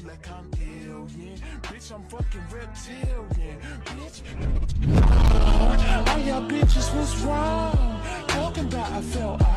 like I'm alien. Bitch, I'm fucking reptilian. Bitch, all y'all bitches was wrong. Talking about I felt